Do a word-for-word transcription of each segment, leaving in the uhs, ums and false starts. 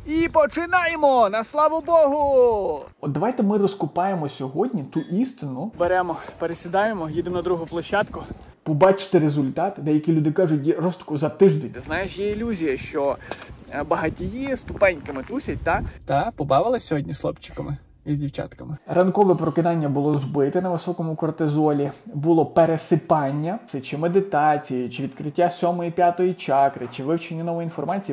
І починаємо! На славу Богу! От давайте ми розкопаємо сьогодні ту істину. Беремо, пересідаємо, їдемо на другу площадку. Побачити результат. Деякі люди кажуть, є розтаку за тиждень. Ти знаєш, є ілюзія, що багатії ступеньками тусять, та? Та, побавились сьогодні з хлопчиками і з дівчатками. Ранкове прокидання було збите на високому кортизолі, було пересипання, це чи медитації, чи відкриття сьомої, п'ятої чакри, чи вивчення нової інформації.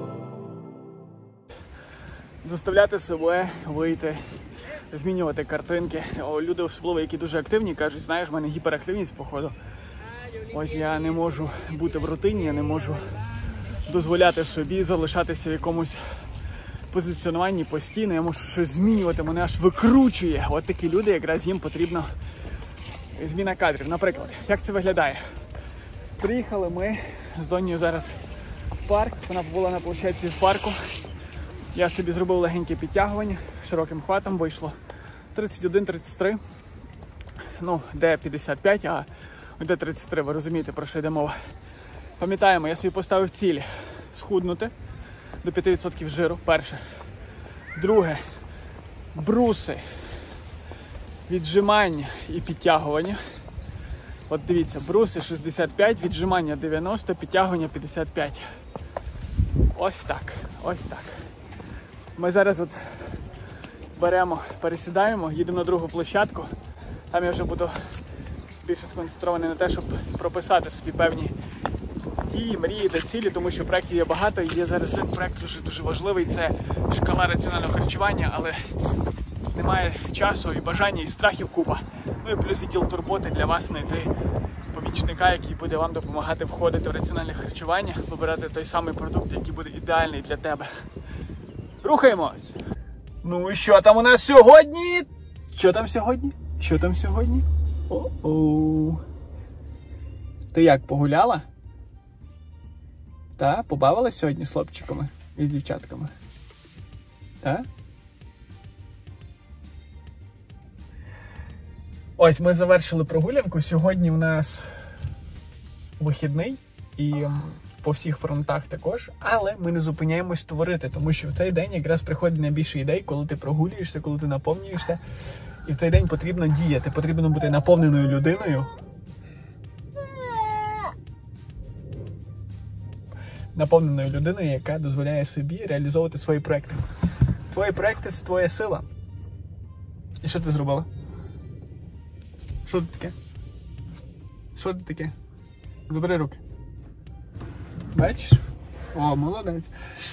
Заставляти себе вийти, змінювати картинки. О, люди особливо, які дуже активні, кажуть, знаєш, в мене гіперактивність, походу. Ось я не можу бути в рутині, я не можу дозволяти собі залишатися в якомусь позиціонуванні постійно, я можу щось змінювати, мене аж викручує. От такі люди, якраз їм потрібна зміна кадрів. Наприклад, як це виглядає? Приїхали ми з Донею зараз в парк, вона була на площадці в парку. Я собі зробив легеньке підтягування, широким хватом вийшло тридцять один тридцять три, ну, де п'ятдесят п'ять, а де тридцять три, ви розумієте, про що йде мова. Пам'ятаємо, я собі поставив ціль схуднути до п'яти відсотків жиру, перше. Друге, бруси, віджимання і підтягування. От дивіться, бруси шістдесят п'ять, віджимання дев'яносто, підтягування п'ятдесят п'ять. Ось так, ось так. Ми зараз от беремо, пересідаємо, їдемо на другу площадку. Там я вже буду більше сконцентрований на те, щоб прописати собі певні дії, мрії та цілі, тому що проєктів є багато. І є зараз один проєкт дуже-дуже важливий, це шкала раціонального харчування, але немає часу і бажання, і страхів купа. Ну і плюс відділ турботи для вас знайти помічника, який буде вам допомагати входити в раціональне харчування, вибирати той самий продукт, який буде ідеальний для тебе. Рухаємось! Ну і що там у нас сьогодні? Що там сьогодні? Що там сьогодні? О-оу. Ти як, погуляла? Та? Побавилась сьогодні з хлопчиками і з дівчатками? Та? Ось, ми завершили прогулянку. Сьогодні в нас вихідний і по всіх фронтах також, але ми не зупиняємось творити, тому що в цей день якраз приходить найбільше ідей, коли ти прогулюєшся, коли ти наповнюєшся. І в цей день потрібно діяти, потрібно бути наповненою людиною. Наповненою людиною, яка дозволяє собі реалізовувати свої проекти. Твої проекти – це твоя сила. І що ти зробила? Що це таке? Що це таке? Забери руки. Бачиш? О, молодець.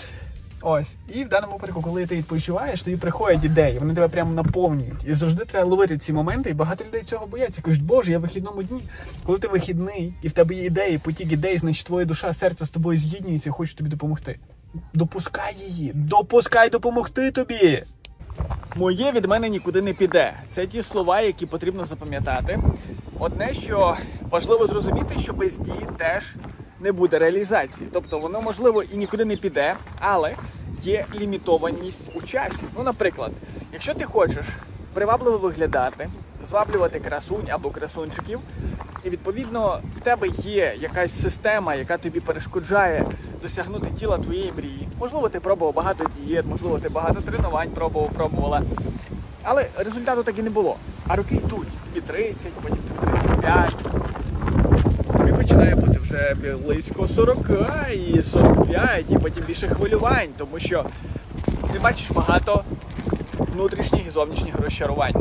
Ось. І в даному випадку, коли ти відпочиваєш, тобі приходять ідеї, вони тебе прямо наповнюють. І завжди треба ловити ці моменти, і багато людей цього бояться. Кажуть, боже, я в вихідному дні. Коли ти вихідний, і в тебе є ідеї, потік ідей, значить твоя душа, серце з тобою з'єднується і хоче тобі допомогти. Допускай її. Допускай допомогти тобі. Моє від мене нікуди не піде. Це ті слова, які потрібно запам'ятати. Одне, що важливо зрозуміти, що без дій теж не буде реалізації. Тобто воно, можливо, і нікуди не піде, але є лімітованість у часі. Ну, наприклад, якщо ти хочеш привабливо виглядати, зваблювати красунь або красунчиків, і, відповідно, в тебе є якась система, яка тобі перешкоджає досягнути тіла твоєї мрії. Можливо, ти пробував багато дієт, можливо, ти багато тренувань пробував, пробувала. Але результату так і не було. А роки йдуть. Тобі тридцять, потім тобі тридцять п'ять. Тобі починає бути вже близько сорок, і сорок п'ять, і потім більше хвилювань, тому що ти бачиш багато внутрішніх і зовнішніх розчарувань.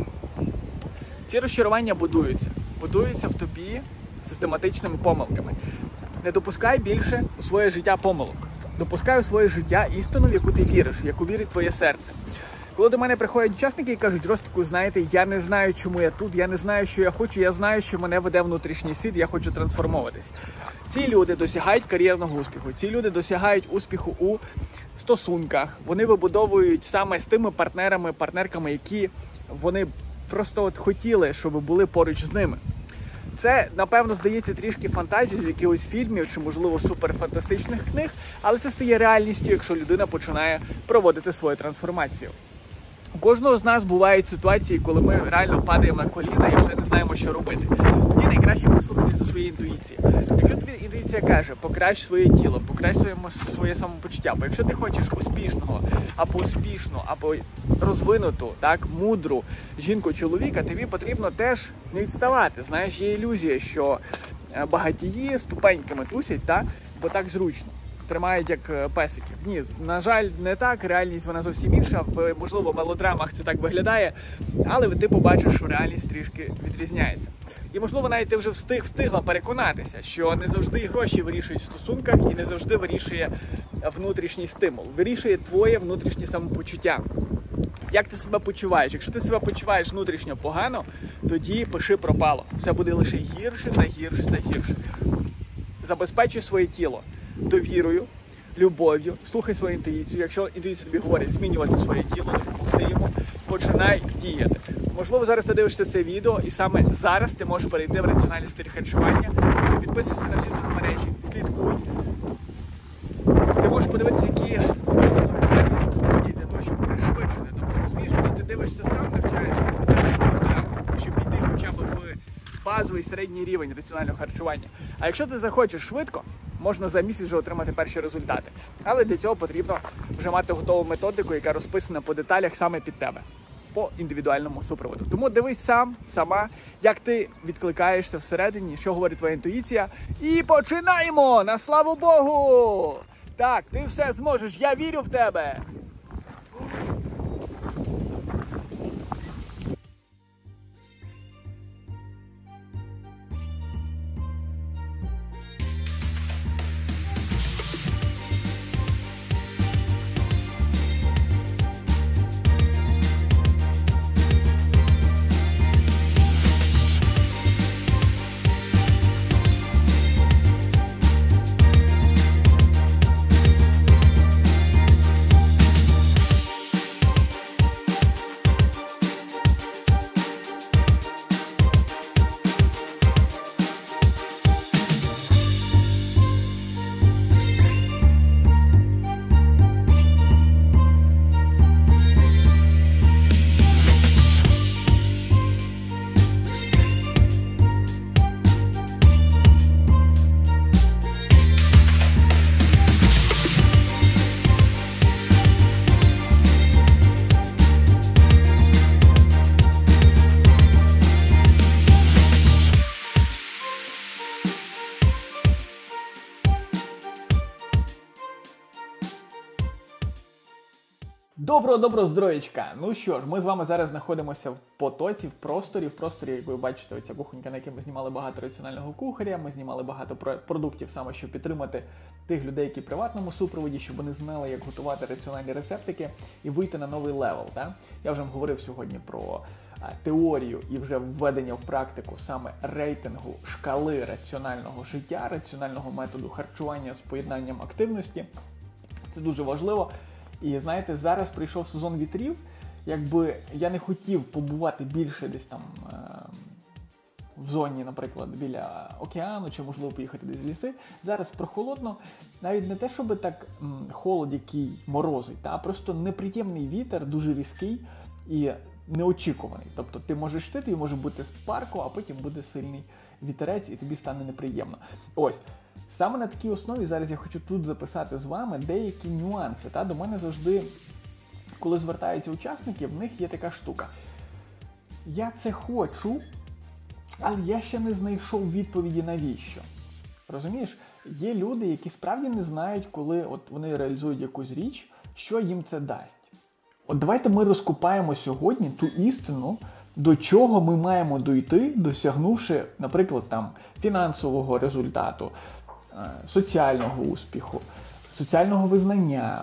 Ці розчарування будуються. Будуються в тобі систематичними помилками. Не допускай більше у своє життя помилок. Допускай у своє життя істину, в яку ти віриш, в яку вірить твоє серце. Коли до мене приходять учасники і кажуть, Ростику, знаєте, я не знаю, чому я тут, я не знаю, що я хочу, я знаю, що мене веде внутрішній світ, я хочу трансформовуватись. Ці люди досягають кар'єрного успіху, ці люди досягають успіху у стосунках, вони вибудовують саме з тими партнерами, партнерками, які вони просто от хотіли, щоб були поруч з ними. Це, напевно, здається трішки фантазією з якихось фільмів чи, можливо, суперфантастичних книг, але це стає реальністю, якщо людина починає проводити свою трансформацію. У кожного з нас бувають ситуації, коли ми реально падаємо на коліна і вже не знаємо, що робити. Тоді найкраще прислухатись до своєї інтуїції. Якщо тобі інтуїція каже, покращ своє тіло, покращ своє, своє самопочуття, бо якщо ти хочеш успішного, або успішну, або розвинуту, так, мудру жінку-чоловіка, тобі потрібно теж не відставати. Знаєш, є ілюзія, що багатії ступеньками тусять, так, бо так зручно. Тримають як песиків. Ні, на жаль, не так, реальність вона зовсім інша, в, можливо, мелодрамах це так виглядає, але ти побачиш, що реальність трішки відрізняється. І, можливо, навіть ти вже встиг, встигла переконатися, що не завжди гроші вирішують в стосунках і не завжди вирішує внутрішній стимул. Вирішує твоє внутрішнє самопочуття. Як ти себе почуваєш? Якщо ти себе почуваєш внутрішньо погано, тоді пиши пропало. Все буде лише гірше та гірше та гірше. Забезпечуй своє тіло довірою, любов'ю, слухай свою інтуїцію. Якщо інтуїція тобі говорить змінювати своє тіло, допомогти йому, починай діяти. Можливо, зараз ти дивишся це відео, і саме зараз ти можеш перейти в раціональний стиль харчування. Підписуйся на всі соцмережі, слідкуй. Ти можеш подивитися, які основи сервіси є для того, щоб пришвидшити. Тобто, розумієш, коли ти дивишся сам, навчаєшся, щоб піти хоча б в базовий середній рівень раціонального харчування. А якщо ти захочеш швидко, можна за місяць вже отримати перші результати. Але для цього потрібно вже мати готову методику, яка розписана по деталях саме під тебе, по індивідуальному супроводу. Тому дивись сам, сама, як ти відкликаєшся всередині, що говорить твоя інтуїція. І починаємо! На славу Богу! Так, ти все зможеш, я вірю в тебе! Доброго-доброго здоров'ячка! Ну що ж, ми з вами зараз знаходимося в потоці, в просторі. В просторі, як ви бачите, оця кухонька, на якій ми знімали багато раціонального кухаря, ми знімали багато продуктів саме, щоб підтримати тих людей, які в приватному супроводі, щоб вони знали, як готувати раціональні рецептики і вийти на новий левел. Так? Я вже вам говорив сьогодні про а, теорію і вже введення в практику саме рейтингу шкали раціонального життя, раціонального методу харчування з поєднанням активності. Це дуже важливо. І знаєте, зараз прийшов сезон вітрів, якби я не хотів побувати більше десь там е- в зоні, наприклад, біля океану, чи можливо поїхати десь в ліси, зараз прохолодно, навіть не те, щоб так м- холод, який морозить, а просто неприємний вітер, дуже різкий і неочікуваний. Тобто ти можеш йти, ти може бути з парку, а потім буде сильний вітерець і тобі стане неприємно. Ось. Саме на такій основі зараз я хочу тут записати з вами деякі нюанси. Та? До мене завжди, коли звертаються учасники, в них є така штука. Я це хочу, але я ще не знайшов відповіді навіщо. Розумієш? Є люди, які справді не знають, коли от вони реалізують якусь річ, що їм це дасть. От давайте ми розкопаємо сьогодні ту істину, до чого ми маємо дойти, досягнувши, наприклад, там, фінансового результату, соціального успіху, соціального визнання,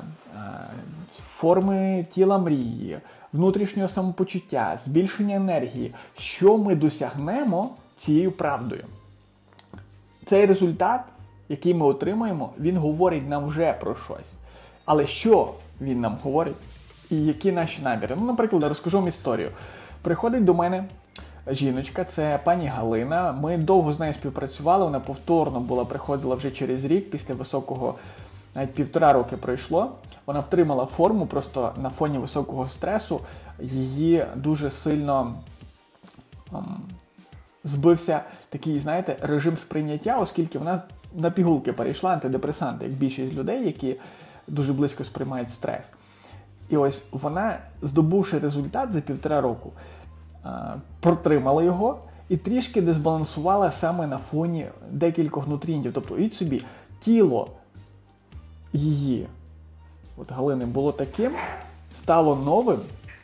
форми тіла мрії, внутрішнього самопочуття, збільшення енергії. Що ми досягнемо цією правдою? Цей результат, який ми отримаємо, він говорить нам вже про щось. Але що він нам говорить? І які наші наміри? Ну, наприклад, розкажу вам історію. Приходить до мене жіночка, це пані Галина. Ми довго з нею співпрацювали, вона повторно була, приходила вже через рік, після високого, навіть півтора роки пройшло. Вона втримала форму, просто на фоні високого стресу її дуже сильно ем, збився такий, знаєте, режим сприйняття, оскільки вона на пігулки перейшла, антидепресанти, як більшість людей, які дуже близько сприймають стрес. І ось вона, здобувши результат за півтора року, протримала його і трішки дезбалансувала саме на фоні декількох нутрієнтів. Тобто, уявіть собі, тіло її, от Галини, було таким, стало новим,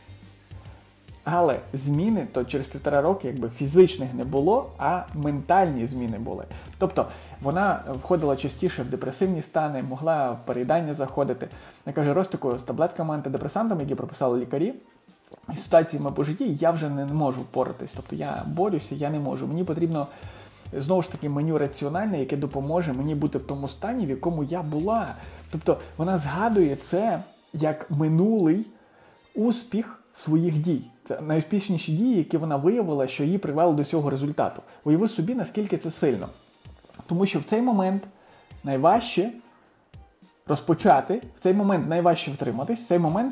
але зміни то через півтора роки якби фізичних не було, а ментальні зміни були. Тобто вона входила частіше в депресивні стани, могла в переїдання заходити. Вона каже, Ростику, з таблетками антидепресантами, які прописали лікарі, і ситуаціями по житті я вже не можу впоратись. Тобто я борюся, я не можу. Мені потрібно, знову ж таки, меню раціональне, яке допоможе мені бути в тому стані, в якому я була. Тобто вона згадує це як минулий успіх своїх дій. Це найуспішніші дії, які вона виявила, що її привели до цього результату. Уяви собі, наскільки це сильно. Тому що в цей момент найважче розпочати, в цей момент найважче втриматись, в цей момент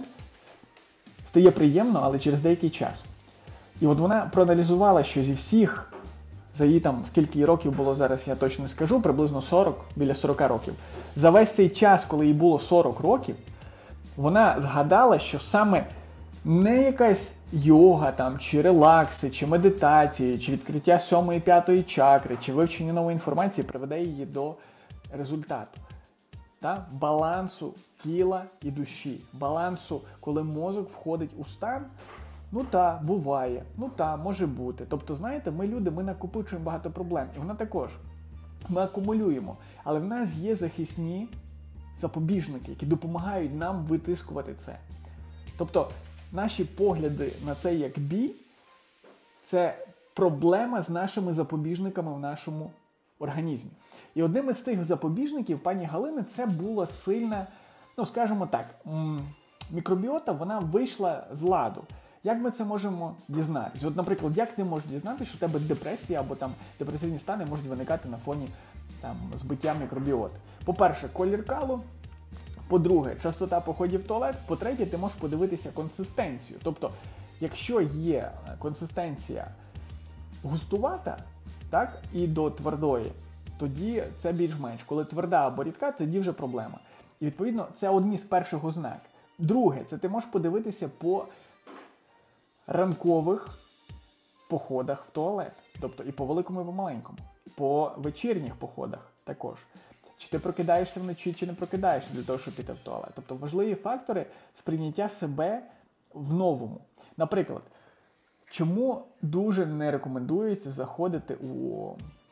стає приємно, але через деякий час. І от вона проаналізувала, що зі всіх, за її там, скільки їй років було зараз, я точно не скажу, приблизно сорок, біля сорок років. За весь цей час, коли їй було сорок років, вона згадала, що саме не якась йога там, чи релакси, чи медитації, чи відкриття сьомої, п'ятої чакри, чи вивчення нової інформації приведе її до результату. Та? Балансу тіла і душі. Балансу, коли мозок входить у стан, ну та, буває, ну та, може бути. Тобто, знаєте, ми люди, ми накопичуємо багато проблем. І вона також. Ми акумулюємо. Але в нас є захисні запобіжники, які допомагають нам витискувати це. Тобто, наші погляди на це як бій – це проблема з нашими запобіжниками в нашому організмі. І одним із цих запобіжників пані Галини це була сильна, ну скажімо так, мікробіота, вона вийшла з ладу. Як ми це можемо дізнатися? От, наприклад, як ти можеш дізнатися, що у тебе депресія або там депресивні стани можуть виникати на фоні там, збиття мікробіоти? По-перше, колір калу. По-друге, частота походів в туалет. По-третє, ти можеш подивитися консистенцію. Тобто, якщо є консистенція густувата, так, і до твердої, тоді це більш-менш. Коли тверда або рідка, тоді вже проблема. І, відповідно, це одні з перших ознак. Друге, це ти можеш подивитися по ранкових походах в туалет. Тобто і по великому, і по маленькому. По вечірніх походах також. Чи ти прокидаєшся вночі, чи не прокидаєшся для того, щоб піти в туалет. Тобто важливі фактори сприйняття себе в новому. Наприклад, чому дуже не рекомендується заходити у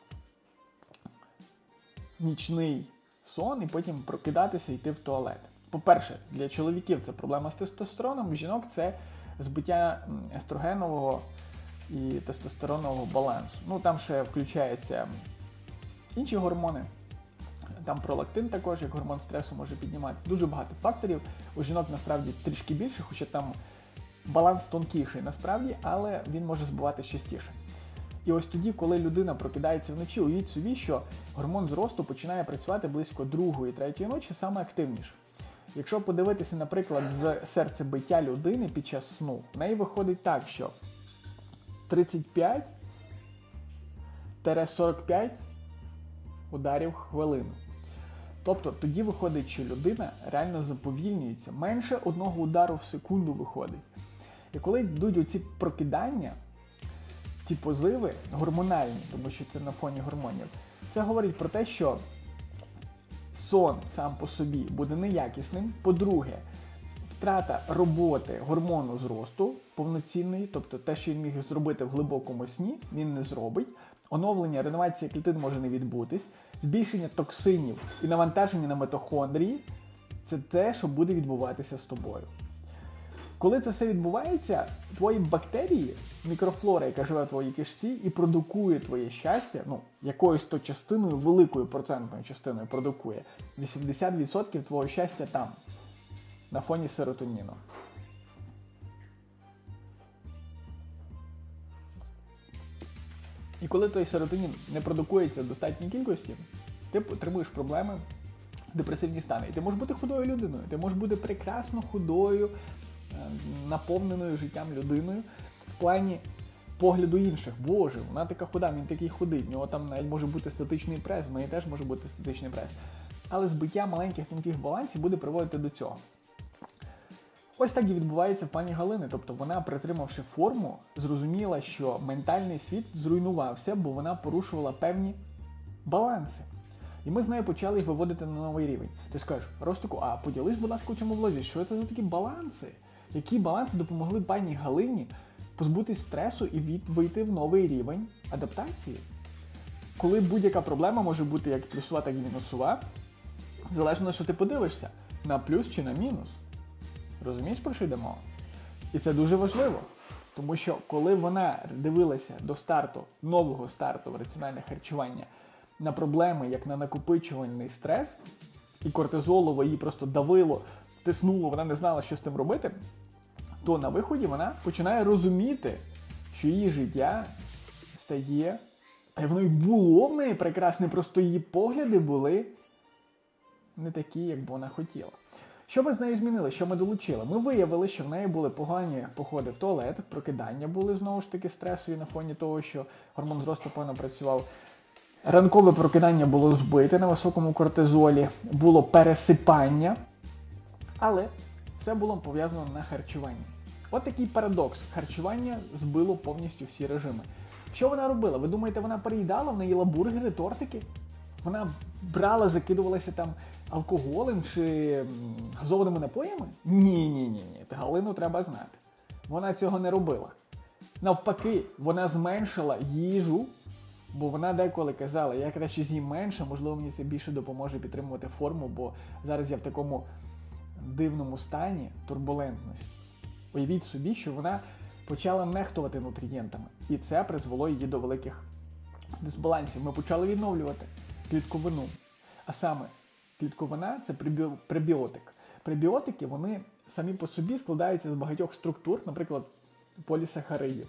нічний сон і потім прокидатися і йти в туалет? По-перше, для чоловіків це проблема з тестостероном, у жінок це збиття естрогенового і тестостеронового балансу. Ну, там ще включаються інші гормони. Там пролактин також, як гормон стресу, може підніматися. Дуже багато факторів. У жінок насправді трішки більше, хоча там баланс тонкіший насправді, але він може збиватися частіше. І ось тоді, коли людина прокидається вночі, уявіть собі, що гормон зросту починає працювати близько другої, третьої ночі, саме активніше. Якщо подивитися, наприклад, з серцебиття людини під час сну, в неї виходить так, що тридцять п'ять - сорок п'ять ударів в хвилину. Тобто тоді виходить, що людина реально заповільнюється. Менше одного удару в секунду виходить. І коли йдуть оці прокидання, ці позиви гормональні, тому що це на фоні гормонів, це говорить про те, що сон сам по собі буде неякісним. По-друге, втрата роботи гормону зросту повноцінної, тобто те, що він міг зробити в глибокому сні, він не зробить. Оновлення, реновація клітин може не відбутись. Збільшення токсинів і навантаження на митохондрії – це те, що буде відбуватися з тобою. Коли це все відбувається, твої бактерії, мікрофлора, яка живе в твоїй кишці і продукує твоє щастя, ну, якоюсь то частиною, великою процентною частиною продукує. вісімдесят відсотків твого щастя там, на фоні серотоніну. І коли той серотонін не продукується в достатній кількості, ти отримуєш проблеми, депресивні стани. І ти можеш бути худою людиною, ти можеш бути прекрасно худою, наповненою життям людиною в плані погляду інших. Боже, вона така худа, він такий худий, в нього там навіть може бути статичний прес, в неї теж може бути статичний прес. Але збиття маленьких тонких балансів буде приводити до цього. Ось так і відбувається в пані Галини. Тобто вона, притримавши форму, зрозуміла, що ментальний світ зруйнувався, бо вона порушувала певні баланси. І ми з нею почали їх виводити на новий рівень. Ти скажеш, Ростику, а поділись, будь ласка, у цьому влозі, що це за такі баланси? Які баланси допомогли пані Галині позбутись стресу і від, вийти в новий рівень адаптації? Коли будь-яка проблема може бути як плюсова, так і мінусова, залежно, що ти подивишся, на плюс чи на мінус. Розумієш, про що йде мова? І це дуже важливо, тому що коли вона дивилася до старту, нового старту в раціональне харчування, на проблеми, як на накопичувальний стрес, і кортизолово її просто давило, тиснуло, вона не знала, що з тим робити, то на виході вона починає розуміти, що її життя стає, та й воно й було в неї прекрасне, просто її погляди були не такі, як би вона хотіла. Що ми з нею змінили? Що ми долучили? Ми виявили, що в неї були погані походи в туалет, прокидання були, знову ж таки, стресові на фоні того, що гормон зросту погано працював. Ранкове прокидання було збите на високому кортизолі, було пересипання, але все було пов'язано на харчуванні. От такий парадокс. Харчування збило повністю всі режими. Що вона робила? Ви думаєте, вона переїдала? Вона їла бургери, тортики? Вона брала, закидувалася там алкоголем чи газованими напоями? Ні-ні-ні, Галину треба знати. Вона цього не робила. Навпаки, вона зменшила їжу, бо вона деколи казала, я краще з'їм менше, можливо, мені це більше допоможе підтримувати форму, бо зараз я в такому дивному стані турбулентності. Уявіть собі, що вона почала нехтувати нутрієнтами. І це призвело її до великих дисбалансів. Ми почали відновлювати клітковину. А саме, клітковина – це пребіотик. Пребіотики, вони самі по собі складаються з багатьох структур, наприклад, полісахаридів.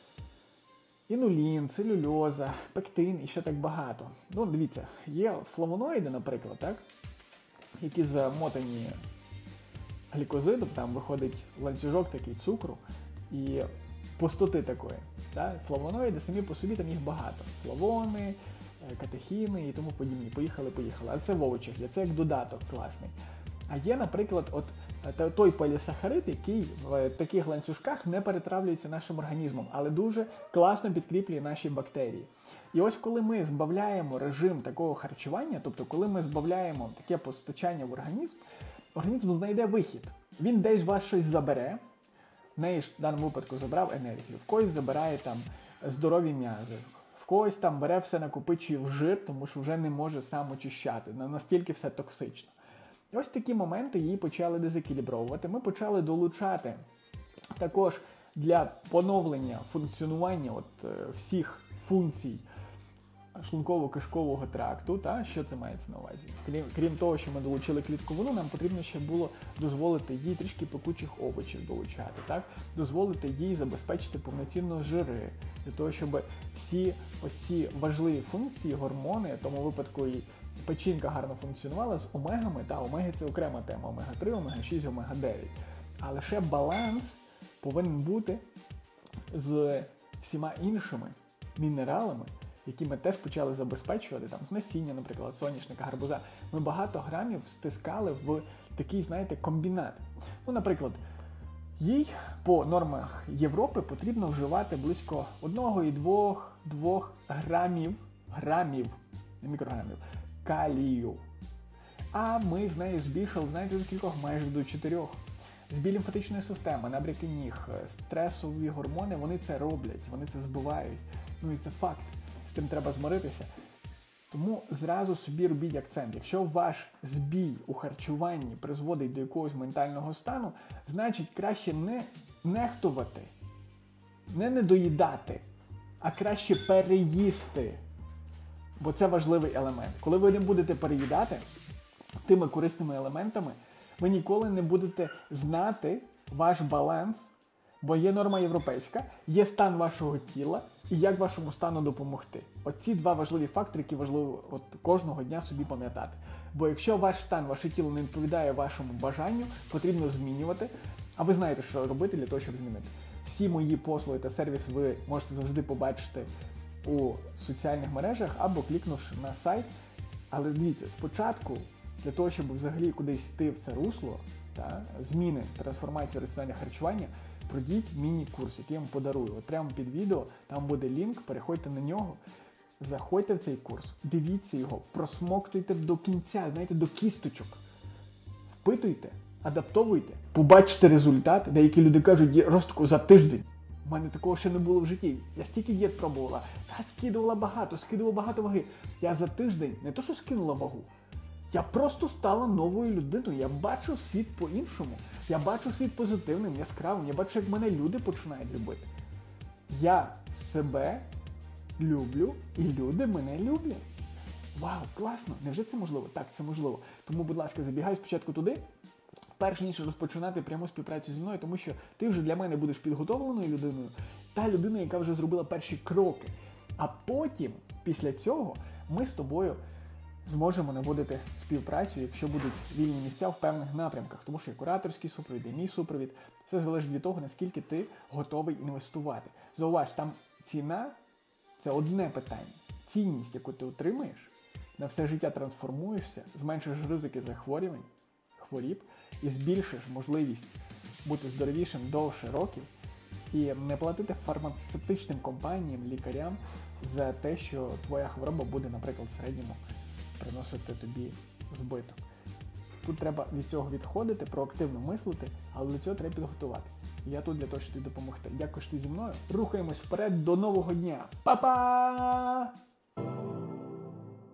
Інулін, целюльоза, пектин і ще так багато. Ну, дивіться, є флавоноїди, наприклад, так, які замотані глікозидом, там виходить ланцюжок такий цукру і пустоти такої. Так? Флавоноїди самі по собі, там їх багато. Флавони, катехіни і тому подібні. Поїхали-поїхали. А це в овочах є, це як додаток класний. А є, наприклад, от той полісахарид, який в таких ланцюжках не перетравлюється нашим організмом, але дуже класно підкріплює наші бактерії. І ось коли ми збавляємо режим такого харчування, тобто коли ми збавляємо таке постачання в організм, організм знайде вихід. Він десь вас щось забере, в неї ж в даному випадку забрав енергію, в когось забирає там здорові м'язи, в когось там бере все, накопичує в жир, тому що вже не може сам очищати, настільки все токсично. І ось такі моменти її почали дезекілібровувати. Ми почали долучати також для поновлення функціонування от, е, всіх функцій шлунково-кишкового тракту. Та? Що це мається на увазі? Крім, крім того, що ми долучили клітковину, нам потрібно ще було дозволити їй трішки пекучих овочів долучати. Так? Дозволити їй забезпечити повноцінно жири, для того, щоб всі оці важливі функції, гормони, в тому випадку і печінка гарно функціонувала з омегами, та омеги це окрема тема, омега три, омега шість, омега дев'ять. А лише баланс повинен бути з всіма іншими мінералами, які ми теж почали забезпечувати, там, з насіння, наприклад, соняшника, гарбуза. Ми багато грамів стискали в такий, знаєте, комбінат. Ну, наприклад, їй по нормах Європи потрібно вживати близько одного і двох грамів, грамів, не мікрограмів, калію. А ми з нею збільшили, знаєте, з кількох? Майже до чотирьох. Збій лімфатичної системи, набряки ніг, стресові гормони, вони це роблять, вони це збивають. Ну і це факт. З тим треба змиритися. Тому зразу собі робіть акцент. Якщо ваш збій у харчуванні призводить до якогось ментального стану, значить краще не нехтувати, не недоїдати, а краще переїсти. Бо це важливий елемент. Коли ви не будете переїдати тими корисними елементами, ви ніколи не будете знати ваш баланс, бо є норма європейська, є стан вашого тіла і як вашому стану допомогти. Оці два важливі фактори, які важливо от кожного дня собі пам'ятати. Бо якщо ваш стан, ваше тіло не відповідає вашому бажанню, потрібно змінювати, а ви знаєте, що робити для того, щоб змінити. Всі мої послуги та сервіс ви можете завжди побачити у соціальних мережах або клікнувши на сайт. Але дивіться, спочатку, для того, щоб взагалі кудись йти в це русло, та, зміни, трансформації раціонального харчування, пройдіть міні-курс, який я вам подарую. От прямо під відео, там буде лінк, переходьте на нього, заходьте в цей курс, дивіться його, просмоктуйте до кінця, знаєте, до кісточок. Впитуйте, адаптовуйте, побачите результат. Деякі люди кажуть, Ростику, за тиждень. У мене такого ще не було в житті. Я стільки дієт пробувала, я скидувала багато, скидувала багато ваги. Я за тиждень не то що скинула вагу, я просто стала новою людиною. Я бачу світ по-іншому. Я бачу світ позитивним, яскравим. Я бачу, як мене люди починають любити. Я себе люблю, і люди мене люблять. Вау, класно! Невже це можливо? Так, це можливо. Тому, будь ласка, забігай спочатку туди, перш ніж розпочинати пряму співпрацю зі мною, тому що ти вже для мене будеш підготовленою людиною, та людина, яка вже зробила перші кроки. А потім, після цього, ми з тобою зможемо наводити співпрацю, якщо будуть вільні місця в певних напрямках. Тому що є кураторський супровід, і мій супровід. Все залежить від того, наскільки ти готовий інвестувати. Зауваж, там ціна – це одне питання. Цінність, яку ти отримаєш, на все життя трансформуєшся, зменшиш ризики захворювань, хворіб і збільшиш можливість бути здоровішим довше років і не платити фармацевтичним компаніям, лікарям за те, що твоя хвороба буде, наприклад, в середньому приносити тобі збиток. Тут треба від цього відходити, проактивно мислити, але для цього треба підготуватися. Я тут для того, щоб тобі допомогти. Дякую, що ти зі мною. Рухаємось вперед до нового дня. Па-па!